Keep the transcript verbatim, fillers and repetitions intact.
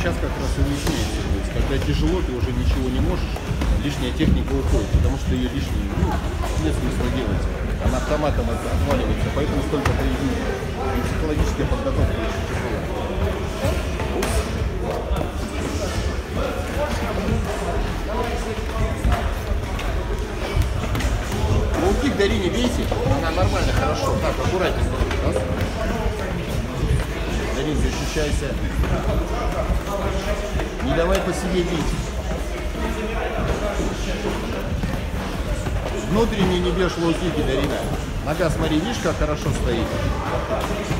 сейчас как раз и выясняется. То есть, когда тяжело, ты уже ничего не можешь, лишняя техника уходит, потому что ее лишней, ну, нет смысла делать. Она автоматом отваливается, поэтому столько поединков. И психологическая подготовка очень тяжелая. Лоу-кик Дарине бейте, она нормально, хорошо. Так, аккуратненько. Раз. Дарин, защищайся. Не давай по себе бить. Внутренне не бьешь лоу-кики, Дарина. Нога, смотри, видишь, как хорошо стоит.